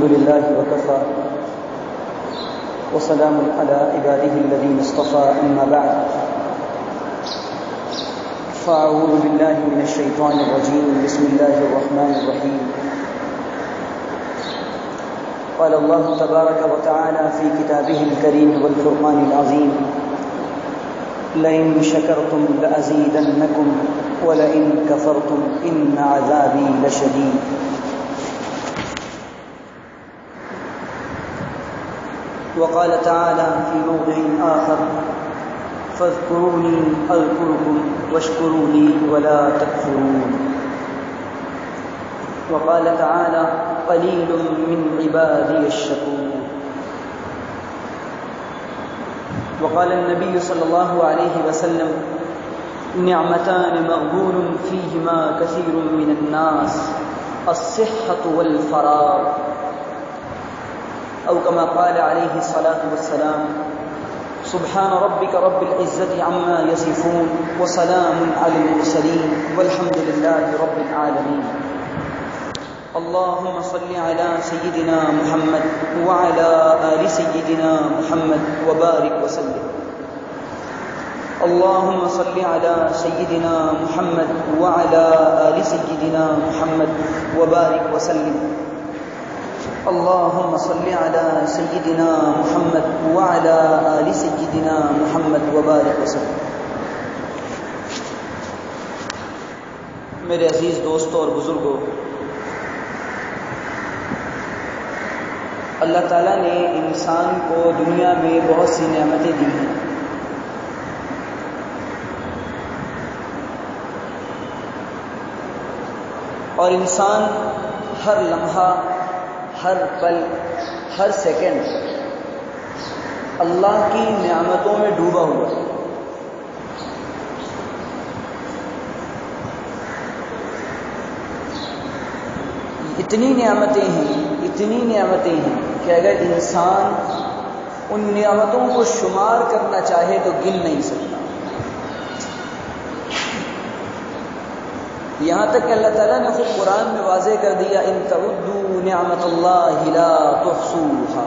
الحمد لله وكفى وسلام على عباده الذين اصطفى أما بعد فأعوذ بالله من الشيطان الرجيم بسم الله الرحمن الرحيم قال الله تبارك وتعالى في كتابه الكريم والفرقان العظيم لئن شكرتم لأزيدنكم ولئن كفرتم إن عذابي لشديد. وقال تعالى في موضع آخر فاذكروني أذكركم واشكروا لي ولا تكفرون. وقال تعالى قليل من عبادي الشكور. وقال النبي صلى الله عليه وسلم نعمتان مغبون فيهما كثير من الناس الصحة والفراغ أو كما قال عليه الصلاة والسلام سبحان ربك رب العزة عما يصفون وسلام على المرسلين والحمد لله رب العالمين. اللهم صل على سيدنا محمد وعلى آل سيدنا محمد وبارك وسلم. اللهم صل على سيدنا محمد وعلى آل سيدنا محمد وبارك وسلم. اللهم صل على سيدنا محمد وعلى آل سيدنا محمد وبارك وسلم. میرے عزیز دوستوں اور بزرگوں، اللہ تعالیٰ نے انسان کو دنیا میں بہت سی نعمتیں دی ہیں. اور انسان ہر لمحہ، ہر پل، ہر سیکنڈ اللہ کی نعمتوں میں ڈوبا ہوا ہے. اتنی نعمتیں ہیں کہ اگر انسان ان نعمتوں کو شمار کرنا چاہے تو گن نہیں سکتا. یہاں تک کہ اللہ تعالیٰ نے خود قرآن میں واضح کر دیا ان تعدوا نعمت اللہ لا تحصوها.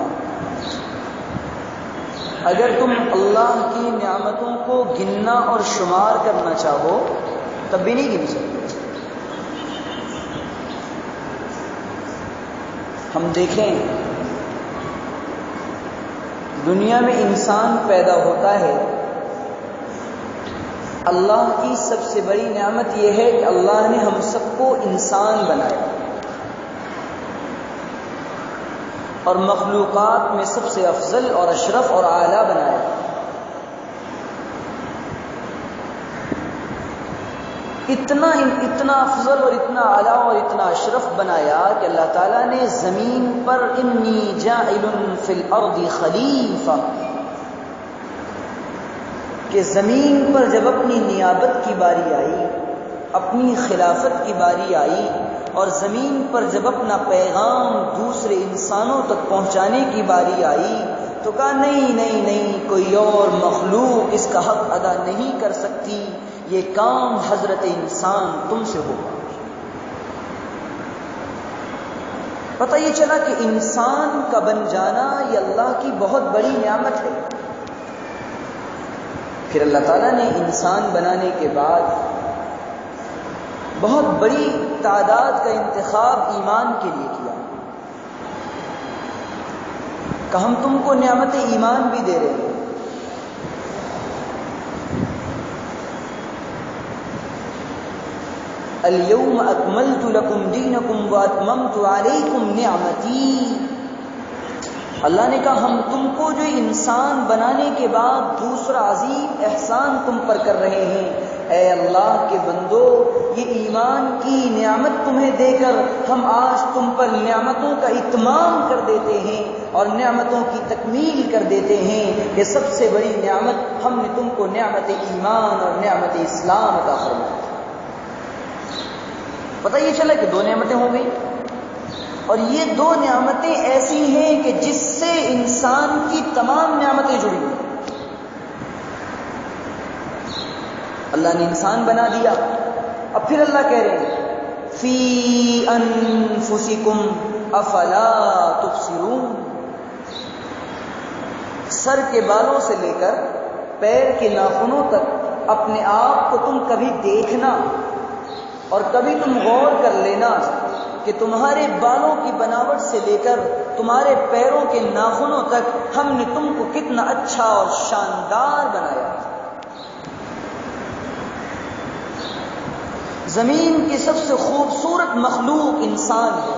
اگر تم اللہ کی نعمتوں کو گننا اور شمار کرنا چاہو تب بھی نہیں گن سکتے. ہم دیکھیں دنیا میں انسان پیدا ہوتا ہے، اللہ کی سب سے بڑی نعمت یہ ہے کہ اللہ نے ہم سب کو انسان بنایا اور مخلوقات میں سب سے افضل اور اشرف اور اعلیٰ بنایا. اتنا افضل اور اتنا اعلیٰ اور اتنا اشرف بنایا کہ اللہ تعالیٰ نے زمین پر انی جاعل فی الارض خلیفہ، کہ زمین پر جب اپنی نیابت کی باری آئی، اپنی خلافت کی باری آئی اور زمین پر جب اپنا پیغام دوسرے انسانوں تک پہنچانے کی باری آئی تو کہا نہیں کوئی اور مخلوق اس کا حق ادا نہیں کر سکتی، یہ کام حضرت انسان تم سے ہوگا. پتہ یہ چلا کہ انسان کا بن جانا یہ اللہ کی بہت بڑی نعمت ہے. پھر اللہ تعالیٰ نے انسان بنانے کے بعد بہت بڑی تعداد کا انتخاب ایمان کے لیے کیا کہ ہم تم کو نعمت ایمان بھی دے رہے ہیں. اليوم اکملت لکم دینکم واتممت علیکم نعمتی. اللہ نے کہا ہم تم کو جو انسان بنانے کے بعد دوسرا عظیم احسان تم پر کر رہے ہیں، اے اللہ کے بندو، یہ ایمان کی نعمت تمہیں دے کر ہم آج تم پر نعمتوں کا اتمام کر دیتے ہیں اور نعمتوں کی تکمیل کر دیتے ہیں. یہ سب سے بڑی نعمت ہم نے تم کو نعمت ایمان اور نعمت اسلام عطا فرمائی. پتہ یہ چلا کہ دو نعمتیں ہو گئی، اور یہ دو نعمتیں ایسی ہیں کہ جس سے انسان کی تمام نعمتیں جڑی ہوئی. اللہ نے انسان بنا دیا، اب پھر اللہ کہہ رہے ہیں فی انفسکم افلا سر کے بالوں سے لے کر پیر کے ناخنوں تک اپنے آپ کو تم کبھی دیکھنا اور کبھی تم غور کر لینا کہ تمہارے بالوں کی بناوٹ سے لے کر تمہارے پیروں کے ناخنوں تک ہم نے تم کو کتنا اچھا اور شاندار بنایا. زمین کی سب سے خوبصورت مخلوق انسان ہے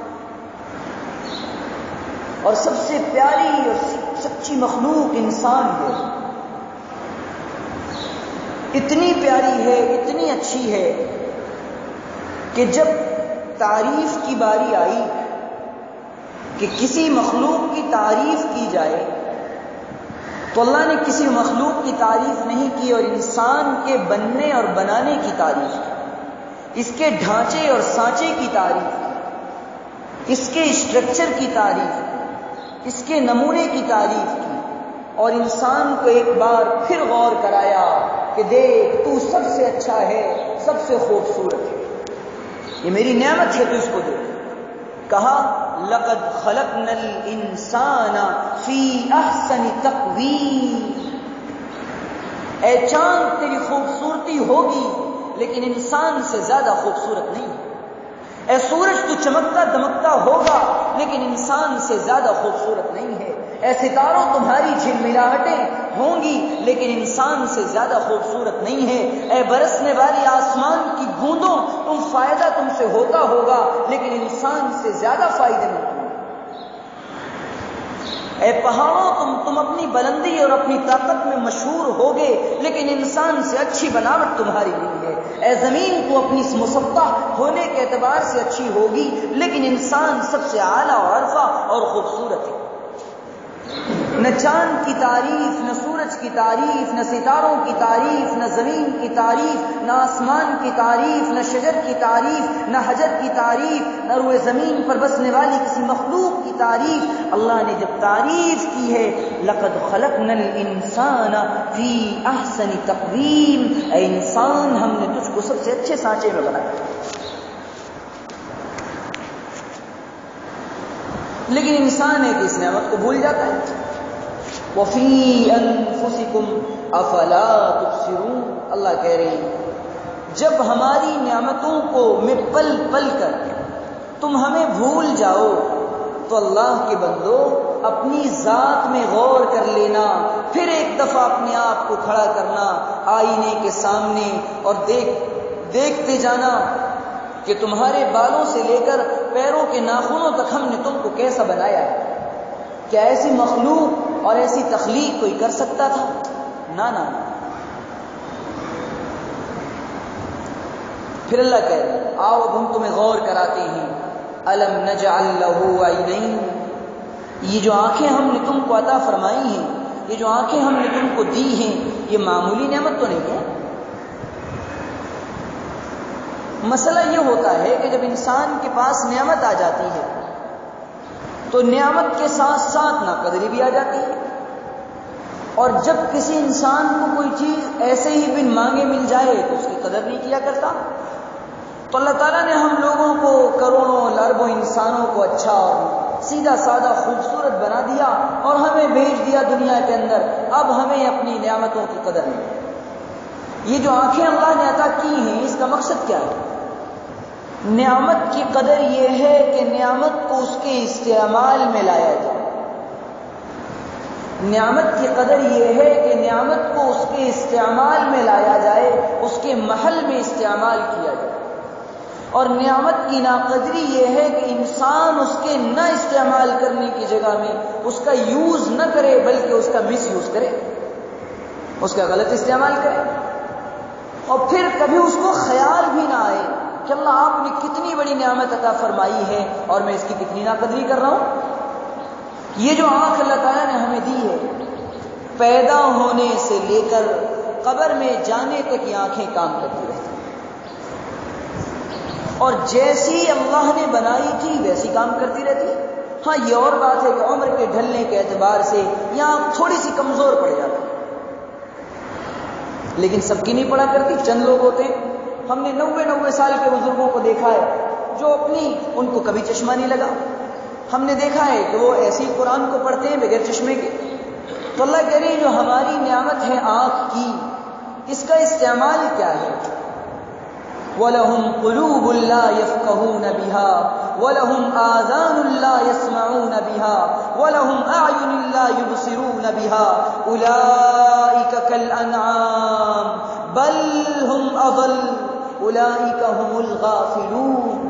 اور سب سے پیاری اور سچی مخلوق انسان ہے. اتنی پیاری ہے، اتنی اچھی ہے کہ جب تعریف کی باری آئی کہ کسی مخلوق کی تعریف کی جائے تو اللہ نے کسی مخلوق کی تعریف نہیں کی اور انسان کے بننے اور بنانے کی تعریف کی، اس کے ڈھانچے اور سانچے کی تعریف کی، اس کے اسٹرکچر کی تعریف کی، اس کے نمونے کی تعریف کی، اور انسان کو ایک بار پھر غور کرایا کہ دیکھ تو سب سے اچھا ہے، سب سے خوبصورت ہے، یہ میری نعمت ہے، تو اس کو دے. کہا لقد خلقنا الانسان فی احسن تقویم. اے چاند تیری خوبصورتی ہوگی لیکن انسان سے زیادہ خوبصورت نہیں. اے سورج تو چمکتا دمکتا ہوگا لیکن انسان سے زیادہ خوبصورت نہیں ہے. اے ستاروں تمہاری جھلملاہٹیں ہوں گی لیکن انسان سے زیادہ خوبصورت نہیں ہے. اے برسنے والی آسمان کی بوندوں تم فائدہ تم سے ہوتا ہوگا لیکن انسان سے زیادہ فائدے مند ہو. اے پہاڑوں تم اپنی بلندی اور اپنی طاقت میں مشہور ہوگے لیکن انسان سے اچھی بناوٹ تمہاری نہیں ہے. اے زمین تو اپنی مسطح ہونے کے اعتبار سے اچھی ہوگی لیکن انسان سب سے اعلیٰ اور عرفہ اور خوبصورت ہے. نہ چاند کی تعریف، نہ سورج کی تعریف، نہ ستاروں کی تعریف، نہ زمین کی تعریف، نہ آسمان کی تعریف، نہ شجر کی تعریف، نہ حجر کی تعریف، نہ روئے زمین پر بسنے والی کسی مخلوق کی تعریف. اللہ نے جب تعریف کی ہے لقد خلقنا الانسان فی احسن تقویم، اے انسان ہم نے تجھ کو سب سے اچھے سانچے میں بنایا. لیکن انسان ہے کہ اس نعمت کو بھول جاتا ہے. وَفِي أَنفُسِكُمْ أَفَلَا تُبْصِرُونَ. اللہ کہہ رہے ہیں جب ہماری نعمتوں کو میں پل پل کر تم ہمیں بھول جاؤ تو اللہ کے بندو اپنی ذات میں غور کر لینا، پھر ایک دفعہ اپنے آپ کو کھڑا کرنا آئینے کے سامنے اور دیکھتے جانا کہ تمہارے بالوں سے لے کر پیروں کے ناخنوں تک ہم نے تم کو کیسا بنایا ہے. کیا ایسی مخلوق اور ایسی تخلیق کوئی کر سکتا تھا؟ نہ. پھر اللہ کہہ رہے آؤ اب ہم تمہیں غور کراتے ہیں. الم نجعل له عینین. یہ جو آنکھیں ہم نے تم کو عطا فرمائی ہیں، یہ جو آنکھیں ہم نے تم کو دی ہیں، یہ معمولی نعمت تو نہیں ہے. مسئلہ یہ ہوتا ہے کہ جب انسان کے پاس نعمت آ جاتی ہے تو نعمت کے ساتھ ساتھ ناقدری بھی آ جاتی ہے. اور جب کسی انسان کو کوئی چیز ایسے ہی بن مانگے مل جائے تو اس کی قدر نہیں کیا کرتا. تو اللہ تعالیٰ نے ہم لوگوں کو، کروڑوں اربوں انسانوں کو اچھا اور سیدھا سادہ خوبصورت بنا دیا اور ہمیں بھیج دیا دنیا کے اندر. اب ہمیں اپنی نعمتوں کی قدر نہیں. یہ جو آنکھیں اللہ نے عطا کی ہیں اس کا مقصد کیا ہے؟ نعمت کی قدر یہ ہے کہ نعمت کو اس کے استعمال میں لایا جائے. نعمت کی قدر یہ ہے کہ نعمت کو اس کے استعمال میں لایا جائے، اس کے محل میں استعمال کیا جائے. اور نعمت کی ناقدری یہ ہے کہ انسان اس کے نہ استعمال کرنے کی جگہ میں اس کا یوز نہ کرے بلکہ اس کا مس یوز کرے، اس کا غلط استعمال کرے. اور پھر کبھی اس کو خیال بھی نہ آئے کہ اللہ آپ نے کتنی بڑی نعمت عطا فرمائی ہے اور میں اس کی کتنی ناقدری کر رہا ہوں. یہ جو آنکھ اللہ تعالیٰ نے ہمیں دی ہے، پیدا ہونے سے لے کر قبر میں جانے تک یہ آنکھیں کام کرتی رہتی، اور جیسی اللہ نے بنائی تھی ویسی کام کرتی رہتی. ہاں یہ اور بات ہے کہ عمر کے ڈھلنے کے اعتبار سے یہاں تھوڑی سی کمزور پڑ جاتی، لیکن سب کی نہیں پڑا کرتی. چند لوگ ہوتے ہیں، ہم نے 90 سال کے بزرگوں کو دیکھا ہے جو ان کو کبھی چشمہ نہیں لگا. ہم نے دیکھا ہے کہ وہ ایسے ہی قرآن کو پڑھتے ہیں بغیر چشمے کے. تو اللہ کہہ رہے ہیں جو ہماری نعمت ہے آنکھ کی، اس کا استعمال کیا ہے؟ وَلَهُمْ قُلُوبٌ لَا يَفْقَهُونَ بِهَا وَلَهُمْ آذَانٌ لَا يَسْمَعُونَ بِهَا وَلَهُمْ أَعْيُنٌ لَا يُبْصِرُونَ بِهَا أُولَئِكَ كَالْأَنْعَامِ بَلْ هُمْ أَضَلُّ أُولَئِكَ هُمُ الْغَافِلُونَ۔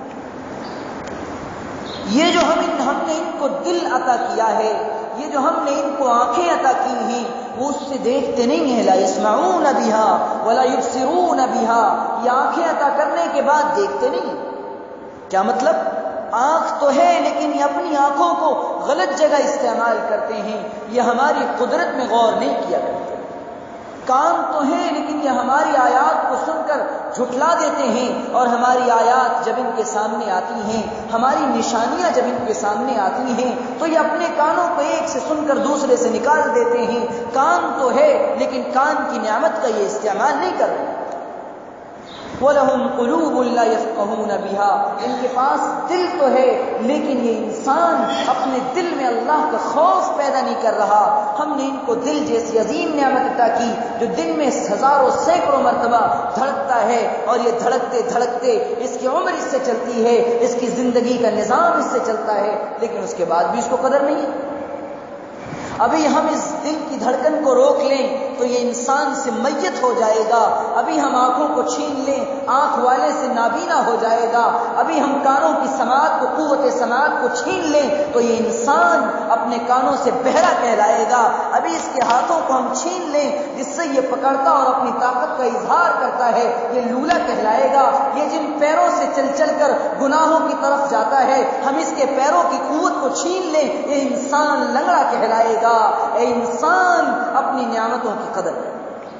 یہ جو ہم نے ان کو دل عطا کیا ہے، یہ جو ہم نے ان کو آنکھیں عطا کی ہیں، وہ اس سے دیکھتے نہیں ہیں۔ لا يسمعون بها ولا يبصرون بها، یہ آنکھیں عطا کرنے کے بعد دیکھتے نہیں۔ کیا مطلب؟ آنکھ تو ہے لیکن یہ اپنی آنکھوں کو غلط جگہ استعمال کرتے ہیں، یہ ہماری قدرت میں غور نہیں کیا کرتے۔ کان تو ہیں لیکن یہ ہماری آیات کو سن کر جھٹلا دیتے ہیں، اور ہماری آیات جب ان کے سامنے آتی ہیں، ہماری نشانیاں جب ان کے سامنے آتی ہیں، تو یہ اپنے کانوں کو ایک سے سن کر دوسرے سے نکال دیتے ہیں۔ کان تو ہے لیکن کان کی نعمت کا یہ استعمال نہیں کر رہے۔ وَلَهُمْ قُلُوبٌ لَا يَفْقَهُونَ بِهَا، ان کے پاس دل تو ہے لیکن یہ انسان اپنے دل میں اللہ کا خوف پیدا نہیں کر رہا۔ ہم نے ان کو دل جیسی عظیم نعمت عطا کی جو دن میں ہزاروں سینکڑوں مرتبہ دھڑکتا ہے، اور یہ دھڑکتے دھڑکتے اس کی عمر اس سے چلتی ہے، اس کی زندگی کا نظام اس سے چلتا ہے، لیکن اس کے بعد بھی اس کو قدر نہیں ہے۔ ابھی ہم اس دل کی دھڑکن کو روک لیں تو یہ انسان سے میت ہو جائے گا۔ ابھی ہم آنکھوں کو چھین لیں، آنکھ والے سے نابینا ہو جائے گا۔ ابھی ہم کانوں کی سماعت کو، قوت سماعت کو چھین لیں تو یہ انسان اپنے کانوں سے بہرا کہلائے گا۔ ابھی اس کے ہاتھوں کو ہم چھین لیں جس سے یہ پکڑتا اور اپنی طاقت کا اظہار کرتا ہے، یہ لولا کہلائے گا۔ یہ جن پیروں سے چل چل کر گناہوں کی طرف جاتا ہے، ہم اس کے پیروں کی قوت کو چھین لیں، یہ انسان لنگڑا کہلائے گا۔ اے انسان، اپنی نعمتوں کی قدر کر۔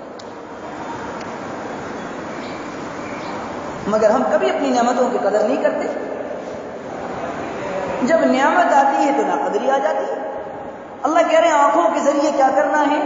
مگر ہم کبھی اپنی نعمتوں کی قدر نہیں کرتے۔ جب نعمت آتی ہے تو ناقدری آ جاتی ہے۔ اللہ کہہ رہے ہیں آنکھوں کے ذریعے کیا کرنا ہے؟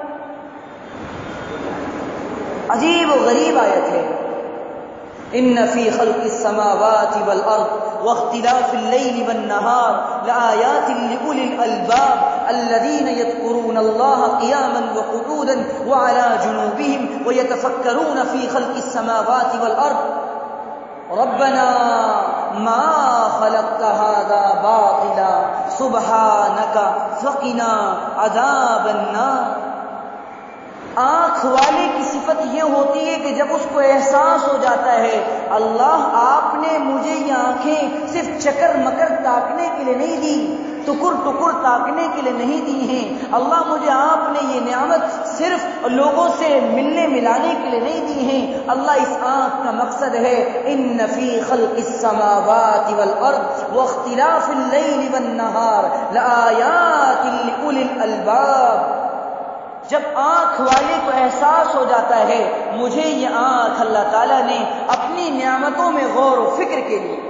عجیب و غریب آیت ہے۔ ان فی خلق السماوات والارض واختلاف الليل والنهار لآيات لأولي الألباب الذين يذكرون الله قياما وقعودا وعلى جنوبهم ويتفكرون في خلق السماوات والأرض ربنا ما خلقت هذا باطلا سبحانك فقنا عذاب النار۔ آنکھ والے کی صفت یہ ہوتی ہے کہ جب اس کو احساس ہو جاتا ہے اللہ آپ نے مجھے یہ آنکھیں صرف چکر مکر تاکنے کے لیے نہیں دی، ٹکر ٹکر تاکنے کے لیے نہیں دی ہیں، اللہ مجھے آپ نے یہ نعمت صرف لوگوں سے ملنے ملانے کے لیے نہیں دی ہیں، اللہ اس آنکھ کا مقصد ہے ان فی خلق السماوات والارض واختلاف اللیل والنہار لآیات لأولی الالباب۔ جب آنکھ والے کو احساس ہو جاتا ہے مجھے یہ آنکھ اللہ تعالیٰ نے اپنی نعمتوں میں غور و فکر کے لیے،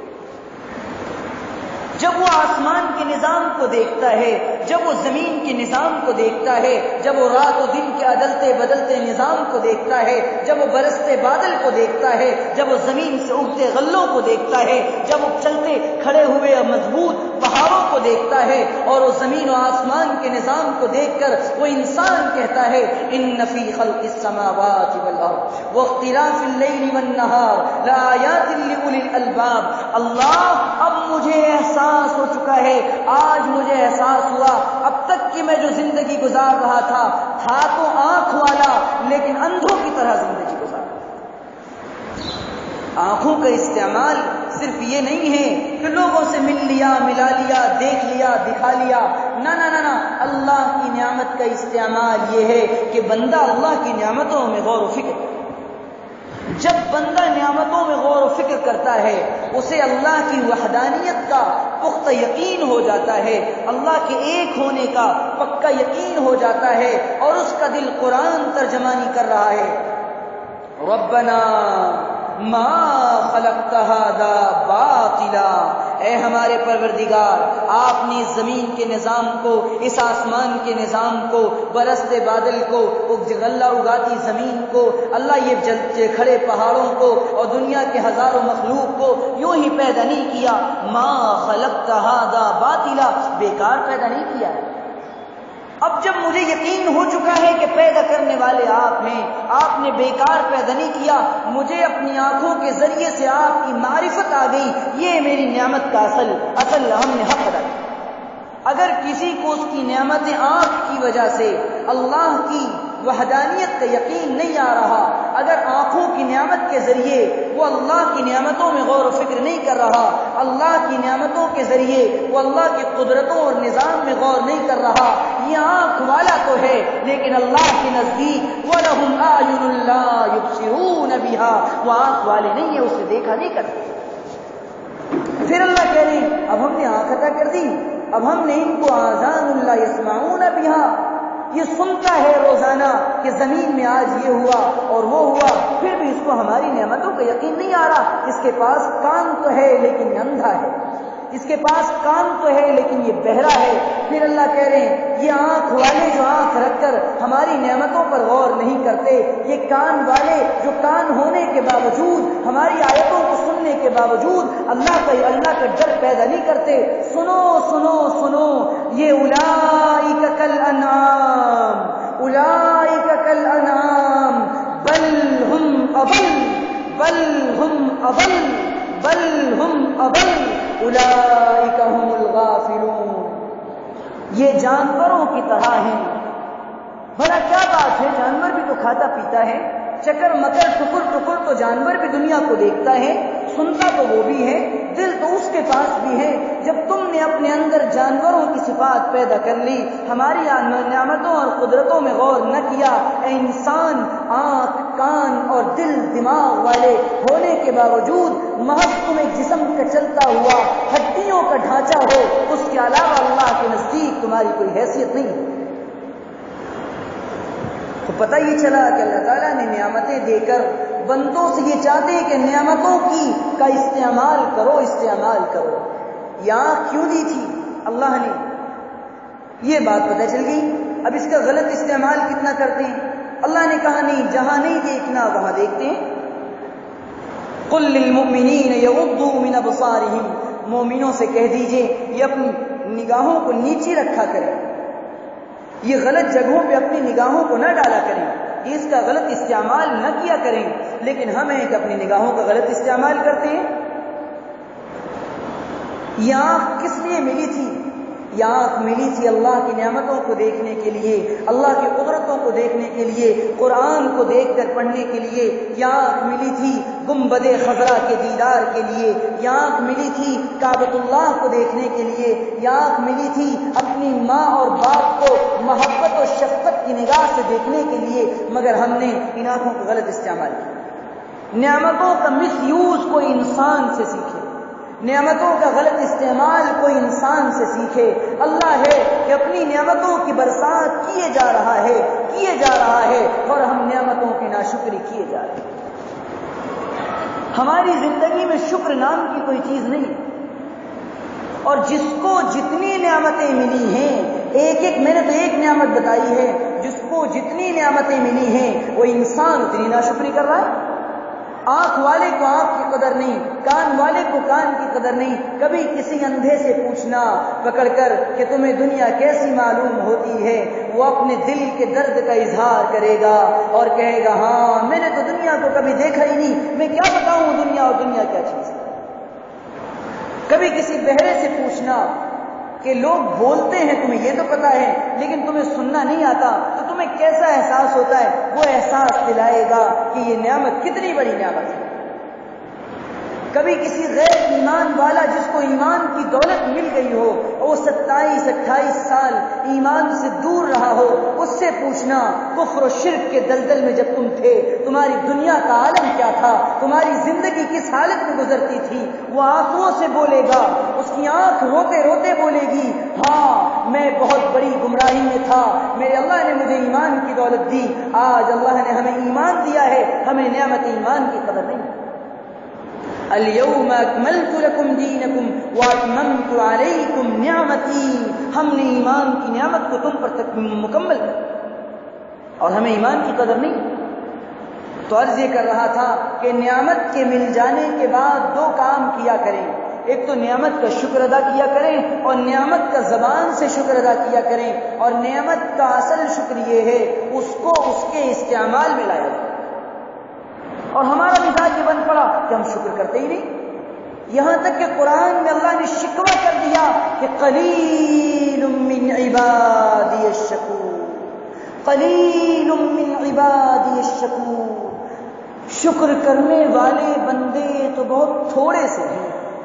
جب وہ آسمان کے نظام کو دیکھتا ہے، جب وہ زمین کے نظام کو دیکھتا ہے، جب وہ رات و دن کے عدلتے بدلتے نظام کو دیکھتا ہے، جب وہ برستے بادل کو دیکھتا ہے، جب وہ زمین سے اگتے غلوں کو دیکھتا ہے، جب وہ چلتے کھڑے ہوئے مضبوط پہاڑوں کو دیکھتا ہے، اور وہ زمین و آسمان کے نظام کو دیکھ کر وہ انسان کہتا ہے ان فی خلق السماوات والارض واختلاف اللیل والنہار لآیات لأولی الالباب۔ اللہ اب مجھے احساس ہو چکا ہے، آج مجھے احساس ہوا، اب تک کہ میں جو زندگی گزار رہا تھا تو آنکھ والا لیکن اندھوں کی طرح زندگی گزار رہا۔ آنکھوں کا استعمال صرف یہ نہیں ہے کہ لوگوں سے مل لیا، ملا لیا، دیکھ لیا، دکھا لیا، نہ نہ نہ نہ، اللہ کی نعمت کا استعمال یہ ہے کہ بندہ اللہ کی نعمتوں میں غور و فکر۔ جب بندہ نعمتوں میں غور و فکر کرتا ہے اسے اللہ کی وحدانیت کا پختہ یقین ہو جاتا ہے، اللہ کے ایک ہونے کا پکا یقین ہو جاتا ہے، اور اس کا دل قرآن ترجمانی کر رہا ہے ربنا ما خلقت هذا باطلا۔ اے ہمارے پروردگار، آپ نے زمین کے نظام کو، اس آسمان کے نظام کو، برستے بادل کو، غلہ اگاتی زمین کو، اللہ یہ جلتے کھڑے پہاڑوں کو اور دنیا کے ہزاروں مخلوق کو یوں ہی پیدا نہیں کیا، ما خلقت هذا باطلا، بیکار پیدا نہیں کیا ہے۔ اب جب مجھے یقین ہو چکا ہے کہ پیدا کرنے والے آپ ہیں، آپ نے بیکار پیدا نہیں کیا، مجھے اپنی آنکھوں کے ذریعے سے آپ کی معرفت آ گئی، یہ میری نعمت کا اصل ہم نے حق ادا کیا۔ اگر کسی کو اس کی نعمت آنکھ کی وجہ سے اللہ کی وحدانیت کا یقین نہیں آ رہا، اگر آنکھوں کی نعمت کے ذریعے وہ اللہ کی نعمتوں میں غور و فکر نہیں کر رہا، اللہ کی نعمتوں کے ذریعے وہ اللہ کی قدرتوں اور نظام میں غور نہیں کر رہا، یہ آنکھ والا تو ہے لیکن اللہ کے نزدیک وَلَهُمْ أَعْيُنٌ لَا يُبْصِرُونَ بِهَا، وہ آنکھ والے نہیں ہیں، اسے دیکھا نہیں کرتے۔ پھر اللہ کہہ رہے ہیں اب ہم نے آنکھ عطا کر دی، اب ہم نے ان کو آذان لا يسمعون بها، یہ سنتا ہے روزانہ کہ زمین میں آج یہ ہوا اور وہ ہوا، پھر بھی اس کو ہماری نعمتوں کا یقین نہیں آ رہا۔ اس کے پاس کان تو ہے لیکن اندھا ہے، اس کے پاس کان تو ہے لیکن یہ بہرا ہے۔ پھر اللہ کہہ رہے ہیں یہ آنکھ والے جو آنکھ رکھ کر ہماری نعمتوں پر غور نہیں کرتے، یہ کان والے جو کان ہونے کے باوجود ہماری آیتوں کو سننے کے باوجود اللہ کا ڈر پیدا نہیں کرتے۔ سنو سنو سنو، یہ اولئک کالانعام، اولئک کالانعام بل ہم اضل، بل ہم اضل، بل ہم اضل اولئک هم الغافلون، یہ جانوروں کی طرح ہیں۔ بھلا کیا بات ہے، جانور بھی تو کھاتا پیتا ہے، چکر مکر ٹکر ٹکر تو جانور بھی دنیا کو دیکھتا ہے، سنتا تو وہ بھی ہے، دل تو اس کے پاس بھی ہے۔ جب تم نے اپنے اندر جانوروں کی صفات پیدا کر لی، ہماری نعمتوں اور قدرتوں میں غور نہ کیا، اے انسان آنکھ کان اور دل دماغ والے ہونے کے باوجود محض تم ایک جسم کا چلتا ہوا ہڈیوں کا ڈھانچہ ہو، اس کے علاوہ اللہ کے نزدیک تمہاری کوئی حیثیت نہیں ہے۔ تو پتہ یہ چلا کہ اللہ تعالیٰ نے نعمتیں دے کر بندوں سے یہ چاہتے ہیں کہ نعمتوں کا استعمال کرو، استعمال کرو۔ یہ آنکھ کیوں دی تھی اللہ نے، یہ بات پتہ چل گئی۔ اب اس کا غلط استعمال کتنا کرتے ہیں۔ اللہ نے کہا نہیں، جہاں نہیں دیکھنا وہاں دیکھتے ہیں۔ قل للمؤمنین یغضوا من ابصارہم، مومنوں سے کہہ دیجئے یہ اپنی نگاہوں کو نیچی رکھا کریں، یہ غلط جگہوں پہ اپنی نگاہوں کو نہ ڈالا کریں، اس کا غلط استعمال نہ کیا کریں۔ لیکن ہم ہیں کہ اپنی نگاہوں کا غلط استعمال کرتے ہیں۔ یہ آنکھ کس لیے ملی تھی؟ یہ آنکھ ملی تھی اللہ کی نعمتوں کو دیکھنے کے لیے، اللہ کی قدرتوں کو دیکھنے کے لیے، قرآن کو دیکھ کر پڑھنے کے لیے۔ یہ آنکھ ملی تھی گنبد خضرا کے دیدار کے لیے، یہ آنکھ ملی تھی کعبۃ اللہ کو دیکھنے کے لیے، یہ آنکھ ملی تھی اپنی ماں اور باپ کو محبت اور شفقت کی نگاہ سے دیکھنے کے لیے، مگر ہم نے ان آنکھوں کا غلط استعمال کیا۔ نعمتوں کا مس یوز کوئی انسان سے سیکھے، نعمتوں کا غلط استعمال کوئی انسان سے سیکھے۔ اللہ ہے کہ اپنی نعمتوں کی برسات کیے جا رہا ہے اور ہم نعمتوں کی ناشکری کیے جا رہے ہیں۔ ہماری زندگی میں شکر نام کی کوئی چیز نہیں، اور جس کو جتنی نعمتیں ملی ہیں، میں نے تو ایک نعمت بتائی ہے، جس کو جتنی نعمتیں ملی ہیں وہ انسان اتنی ناشکری کر رہا ہے۔ آنکھ والے کو آنکھ کی قدر نہیں، کان والے کو کان کی قدر نہیں۔ کبھی کسی اندھے سے پوچھنا پکڑ کر کہ تمہیں دنیا کیسی معلوم ہوتی ہے، وہ اپنے دل کے درد کا اظہار کرے گا اور کہے گا ہاں میں نے تو دنیا کو کبھی دیکھا ہی نہیں، میں کیا بتاؤں دنیا اور دنیا کیا چیز ہے۔ کبھی کسی بہرے سے پوچھنا کہ لوگ بولتے ہیں تمہیں یہ تو پتا ہے لیکن تمہیں سننا نہیں آتا، تو تمہیں کیسا احساس ہوتا ہے، وہ احساس دلائے گا کہ یہ نعمت کتنی بڑی نعمت ہے۔ کبھی کسی غیر ایمان والا جس کو ایمان کی دولت مل گئی ہو، وہ 27-28 سال ایمان سے دور رہا ہو، اس سے پوچھنا کفر و شرک کے دلدل میں جب تم تھے تمہاری دنیا کا عالم کیا تھا، تمہاری زندگی کس حالت میں گزرتی تھی، وہ آنکھوں سے بولے گا، اس کی آنکھ روتے روتے بولے گی ہاں میں بہت بڑی گمراہی میں تھا، میرے اللہ نے مجھے ایمان کی دولت دی، آج اللہ نے ہمیں ایمان دیا ہے، ہمیں نعمت ایمان کی قدر نہیں۔ اليوم اکملت لکم دینکم واتممت علیکم نعمتی، ہم نے ایمان کی نعمت کو تم پر تک مکمل کر اور ہمیں ایمان کی قدر نہیں۔ تو عرض یہ کر رہا تھا کہ نعمت کے مل جانے کے بعد دو کام کیا کریں، ایک تو نعمت کا شکر ادا کیا کریں اور نعمت کا زبان سے شکر ادا کیا کریں، اور نعمت کا اصل شکر یہ ہے اس کو اس کے استعمال میں لایا جائے۔ اور ہمارا مزاج یہ بن پڑا کہ ہم شکر کرتے ہی نہیں، یہاں تک کہ قرآن میں اللہ نے شکوہ کر دیا کہ قلیل من عبادی الشکور، قلیل من عبادی الشکور، شکر کرنے والے بندے تو بہت تھوڑے سے ہیں،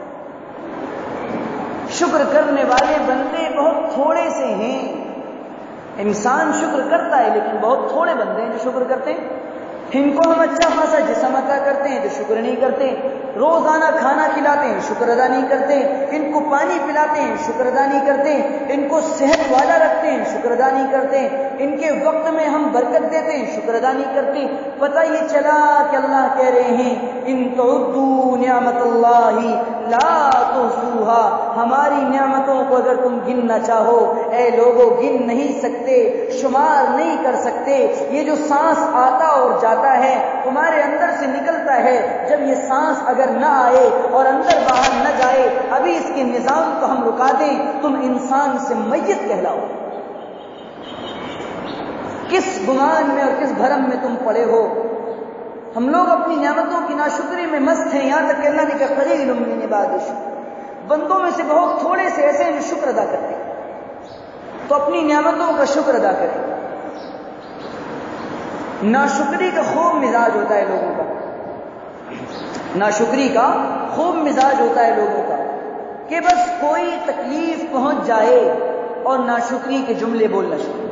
شکر کرنے والے بندے بہت تھوڑے سے ہیں۔ انسان شکر کرتا ہے لیکن بہت تھوڑے بندے ہیں جو شکر کرتے ہیں۔ ان کو ہم اچھا خاصا جسم عطا کرتے ہیں تو شکر نہیں کرتے، روزانہ کھانا کھلاتے ہیں شکر ادا نہیں کرتے، ان کو پانی پلاتے ہیں شکر ادا نہیں کرتے، ان کو صحت والا رکھتے ہیں شکر ادا نہیں کرتے، ان کے وقت میں ہم برکت دیتے ہیں شکر ادا نہیں کرتے۔ پتہ یہ چلا کہ اللہ کہہ رہے ہیں ان تعدوا نعمت اللہ لا تحصوها، ہماری نعمتوں کو اگر تم گننا چاہو اے لوگوں گن نہیں سکتے، شمار نہیں کر سکتے۔ یہ جو سانس آتا اور جاتا ہے تمہارے اندر سے نکلتا ہے، جب یہ سانس اگر نہ آئے اور اندر باہر نہ جائے، ابھی اس کے نظام کو ہم رکا دیں، تم انسان سے میت کہلاؤ۔ کس گمان میں اور کس بھرم میں تم پڑے ہو؟ ہم لوگ اپنی نعمتوں کی ناشکری میں مست ہیں، یہاں تک کہ اللہ نے کہا قلیل من عبادی الشکور، بندوں میں سے بہت تھوڑے سے ایسے ہیں جو شکر ادا کرتے ہیں۔ تو اپنی نعمتوں کا شکر ادا کریں۔ ناشکری کا خوب مزاج ہوتا ہے لوگوں کا، ناشکری کا خوب مزاج ہوتا ہے لوگوں کا کہ بس کوئی تکلیف پہنچ جائے اور ناشکری کے جملے بولنا شروع،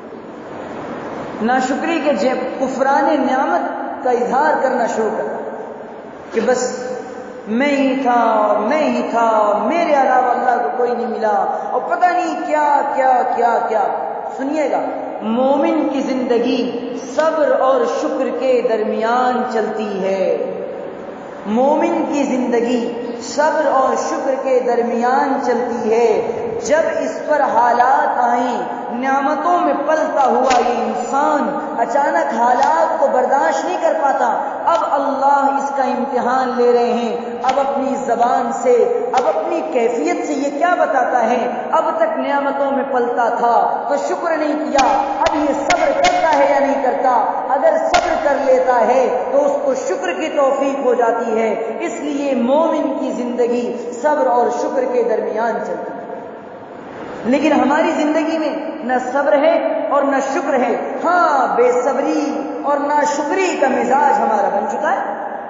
ناشکری کے کفران نعمت کا اظہار کرنا شروع کر کہ بس میں ہی تھا اور میں ہی تھا اور میرے علاوہ اللہ کو کوئی نہیں ملا اور پتہ نہیں کیا کیا کیا کیا۔ سنیے گا، مومن کی زندگی صبر اور شکر کے درمیان چلتی ہے، مومن کی زندگی صبر اور شکر کے درمیان چلتی ہے۔ جب اس پر حالات آئیں، نعمتوں میں پلتا ہوا یہ انسان اچانک حالات کو برداشت نہیں کر پاتا، اب اللہ اس کا امتحان لے رہے ہیں۔ اب اپنی زبان سے، اب اپنی کیفیت سے یہ کیا بتاتا ہے؟ اب تک نعمتوں میں پلتا تھا تو شکر نہیں کیا، اب یہ صبر کرتا ہے یا نہیں کرتا؟ اگر صبر کر لیتا ہے تو اس کو شکر کی توفیق ہو جاتی ہے۔ اس لیے مومن کی زندگی صبر اور شکر کے درمیان چلتی ہے، لیکن ہماری زندگی میں نہ صبر ہے اور نہ شکر ہے۔ ہاں، بے صبری اور ناشکری کا مزاج ہمارا بن چکا ہے۔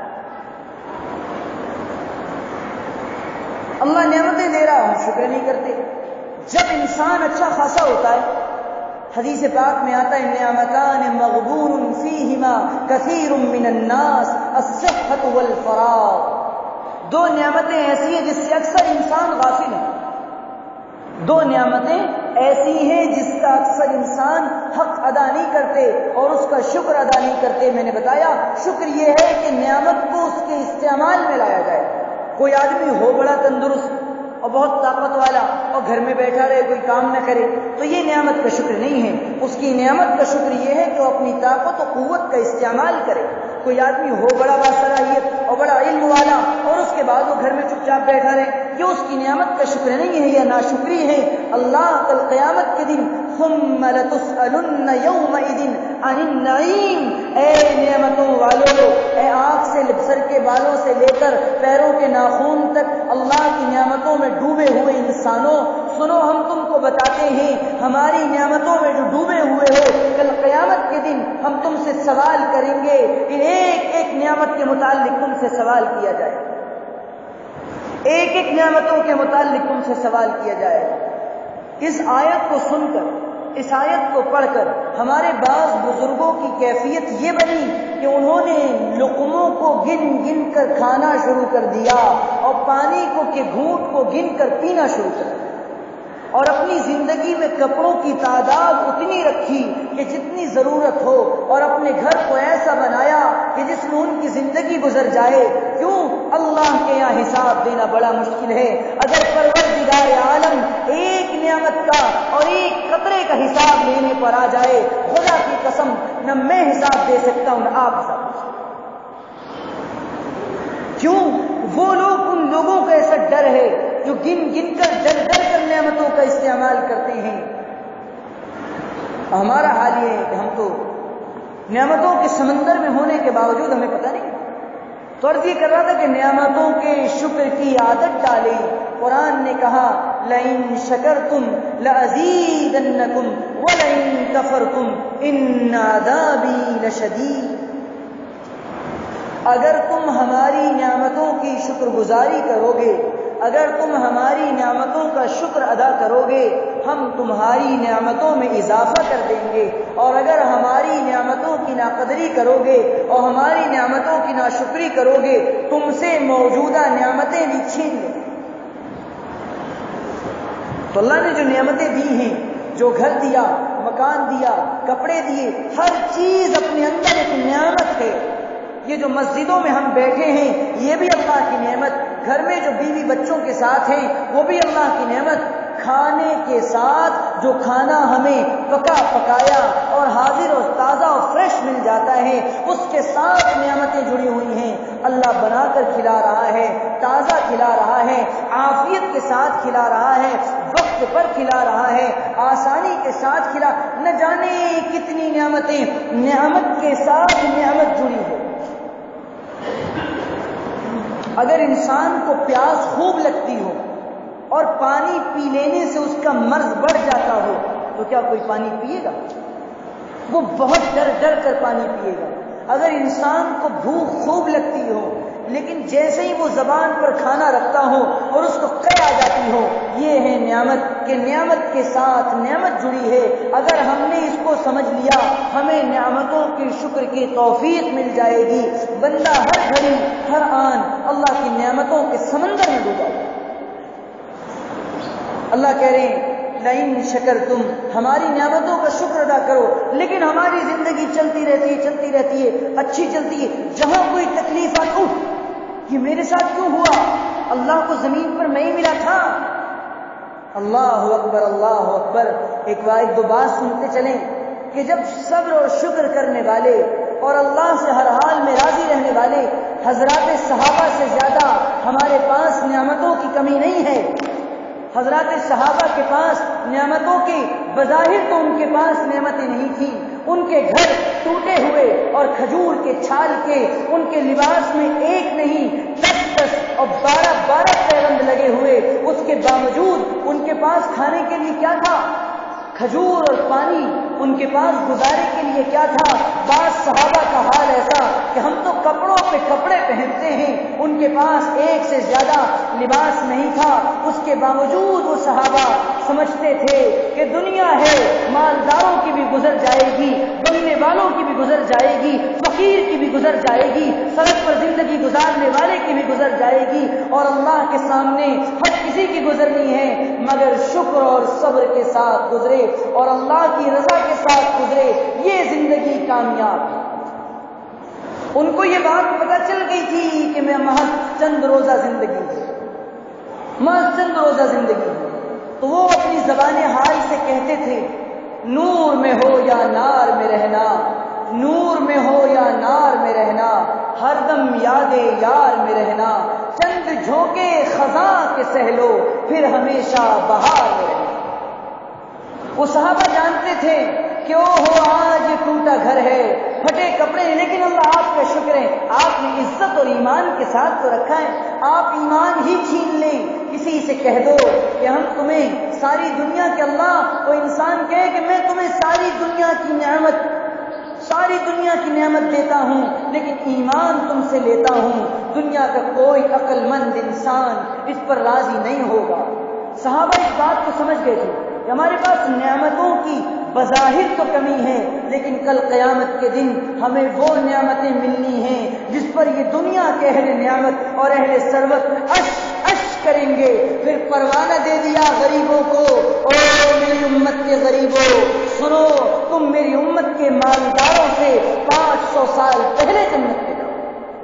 اللہ نعمتیں دے رہا ہم شکر نہیں کرتے۔ جب انسان اچھا خاصا ہوتا ہے، حدیث پاک میں آتا ہے نعمتان مغبون فیہما کثیر من الناس الصحۃ والفراغ، دو نعمتیں ایسی ہیں جس سے اکثر انسان غافل ہے، دو نعمتیں ایسی ہیں جس کا اکثر انسان حق ادا نہیں کرتے اور اس کا شکر ادا نہیں کرتے۔ میں نے بتایا شکر یہ ہے کہ نعمت کو اس کے استعمال میں لایا جائے۔ کوئی آدمی ہو بڑا تندرست اور بہت طاقت والا اور گھر میں بیٹھا رہے، کوئی کام نہ کرے، تو یہ نعمت کا شکر نہیں ہے۔ اس کی نعمت کا شکر یہ ہے کہ وہ اپنی طاقت و قوت کا استعمال کرے۔ کوئی آدمی ہو بڑا باصلاحیت اور بڑا علم والا اور اس کے بعد وہ گھر میں چپ چاپ بیٹھا رہے، یہ اس کی نعمت کا شکر نہیں ہے، یہ ناشکری ہے۔ اللہ کل قیامت کے دن ثم لتسألن یومئذ عن النعیم، اے نعمتوں والو، اے آنکھ سے سر کے بالوں سے لے کر پیروں کے ناخن تک اللہ کی نعمتوں میں ڈوبے ہوئے انسانوں، سنو ہم تم کو بتاتے ہیں، ہماری نعمتوں میں جو ڈوبے ہوئے ہو، کل قیامت کے دن ہم تم سے سوال کریں گے، ایک ایک نعمت کے متعلق تم سے سوال کیا جائے، ایک ایک نعمتوں کے متعلق تم سے سوال کیا جائے۔ اس آیت کو سن کر، اس آیت کو پڑھ کر ہمارے بعض بزرگوں کی کیفیت یہ بنی کہ انہوں نے لقموں کو گن گن کر کھانا شروع کر دیا اور پانی کو کے گھونٹ کو گن کر پینا شروع کر دیا، اور اپنی زندگی میں کپڑوں کی تعداد اتنی رکھی کہ جتنی ضرورت ہو، اور اپنے گھر کو ایسا بنایا کہ جس میں ان کی زندگی گزر جائے۔ کیوں؟ اللہ کے یہاں حساب دینا بڑا مشکل ہے۔ اگر پروردگار عالم ایک نعمت کا اور ایک قطرے کا حساب لینے پر آ جائے، خدا کی قسم نہ میں حساب دے سکتا ہوں نہ آپ حساب دے سکتے۔ کیوں؟ وہ لوگ، ان لوگوں کا ایسا ڈر ہے جو گن گن کر ڈر ڈر کر نعمتوں کا استعمال کرتے ہیں. ہمارا حال یہ ہے کہ ہم تو نعمتوں کے سمندر میں ہونے کے باوجود ہمیں پتہ نہیں. تو عرض یہ کر رہا تھا کہ نعمتوں کے شکر کی عادت ڈالیں. قرآن نے کہا لَإِن شَكَرْتُمْ لَأَزِيدَنَّكُمْ وَلَإِن كَفَرْتُمْ إِنَّ عَذَابِي لَشَدِيدٌ. اگر تم ہماری نعمتوں کی شکر گزاری کرو گے، اگر تم ہماری نعمتوں کا شکر ادا کرو گے، ہم تمہاری نعمتوں میں اضافہ کر دیں گے، اور اگر ہماری نعمتوں کی ناقدری کرو گے اور ہماری نعمتوں کی ناشکری کرو گے، تم سے موجودہ نعمتیں بھی چھین لیں. تو اللہ نے جو نعمتیں دی ہیں، جو گھر دیا، مکان دیا، کپڑے دیے، ہر چیز اپنے اندر ایک نعمت ہے. یہ جو مسجدوں میں ہم بیٹھے ہیں یہ بھی اللہ کی نعمت، گھر میں جو بیوی بچوں کے ساتھ ہیں وہ بھی اللہ کی نعمت، کھانے کے ساتھ جو کھانا ہمیں پکا پکایا اور حاضر اور تازہ اور فریش مل جاتا ہے اس کے ساتھ نعمتیں جڑی ہوئی ہیں. اللہ بنا کر کھلا رہا ہے، تازہ کھلا رہا ہے، عافیت کے ساتھ کھلا رہا ہے، وقت پر کھلا رہا ہے، آسانی کے ساتھ کھلا. نہ جانے کتنی نعمتیں، نعمت کے ساتھ نعمت جڑی ہے. اگر انسان کو پیاس خوب لگتی ہو اور پانی پی لینے سے اس کا مرض بڑھ جاتا ہو تو کیا کوئی پانی پیے گا؟ وہ بہت ڈر ڈر کر پانی پیے گا. اگر انسان کو بھوک خوب لگتی ہو لیکن جیسے ہی وہ زبان پر کھانا رکھتا ہو اور اس کو قے آ جاتی ہو، یہ ہے نعمت کہ نعمت کے ساتھ نعمت جڑی ہے. اگر ہم نے اس کو سمجھ لیا ہمیں نعمتوں کے شکر کی توفیق مل جائے گی. بندہ ہر گھڑی ہر آن اللہ کی نعمتوں کے سمندر میں ڈوبا. اللہ کہہ رہے ہیں لَإِن شَكَرْتُمْ، ہماری نعمتوں کا شکر ادا کرو. لیکن ہماری زندگی چلتی رہتی ہے اچھی چلتی ہے. جہاں کوئی تکلیف آتی یہ میرے ساتھ کیوں ہوا؟ اللہ کو زمین پر میں ہی ملا تھا. اللہ اکبر اللہ اکبر. ایک دو بات سنتے چلیں کہ جب صبر اور شکر کرنے والے اور اللہ سے ہر حال میں راضی رہنے والے حضرات صحابہ سے زیادہ ہمارے پاس نعمتوں کی کمی نہیں ہے. حضرات صحابہ کے پاس نعمتوں کی بظاہر تو ان کے پاس نعمتیں نہیں تھیں. ان کے گھر ٹوٹے ہوئے اور کھجور کے چھال کے، ان کے لباس میں ایک نہیں 10 اور 12 پیوند لگے ہوئے. اس کے باوجود ان کے پاس کھانے کے لیے کیا تھا؟ کھجور اور پانی. ان کے پاس گزارے کے لیے کیا تھا؟ بعض صحابہ کا حال ایسا کہ ہم تو کپڑوں پہ کپڑے پہنتے ہیں، ان کے پاس ایک سے زیادہ لباس نہیں تھا. اس کے باوجود وہ صحابہ سمجھتے تھے کہ دنیا ہے مالداروں کی بھی گزر جائے گی، بننے والوں کی بھی گزر جائے گی، فقیر کی بھی گزر جائے گی، سڑک پر زندگی گزارنے والے کی بھی گزر جائے گی، اور اللہ کے سامنے ہر کسی کی گزرنی ہے مگر شکر اور صبر کے ساتھ گزرے اور اللہ کی رضا کے ساتھ گزرے. یہ زندگی کامیاب ہے. ان کو یہ بات پتہ چل گئی تھی کہ میں محض چند روزہ زندگی ہوں. تو وہ اپنی زبان حال سے کہتے تھے نور میں ہو یا نار میں رہنا، نور میں ہو یا نار میں رہنا، ہر دم یاد یار میں رہنا، چند جھونکے خزاں کے سہلو پھر ہمیشہ بہار میں رہنا. وہ صحابہ جانتے تھے کہ او ہو آج یہ ٹوٹا گھر ہے، پھٹے کپڑے، لیکن اللہ آپ کا شکر ہے آپ نے عزت اور ایمان کے ساتھ تو رکھا ہے. آپ ایمان ہی چھین لیں، کسی سے کہہ دو کہ ہم تمہیں ساری دنیا کے اللہ، وہ انسان کہے کہ میں تمہیں ساری دنیا کی نعمت دیتا ہوں لیکن ایمان تم سے لیتا ہوں. دنیا کا کوئی عقل مند انسان اس پر راضی نہیں ہوگا. صحابہ اس بات کو سمجھ گئے تھے کہ ہمارے پاس نعمتوں کی بظاہر تو کمی ہے لیکن کل قیامت کے دن ہمیں وہ نعمتیں ملنی ہیں جس پر یہ دنیا کے اہل نعمت اور اہل ثروت اش کریں گے. پھر پروانہ دے دیا غریبوں کو، او میری امت کے غریبوں سنو، تم میری امت کے مالداروں سے 500 سال پہلے جنت میں جاؤ.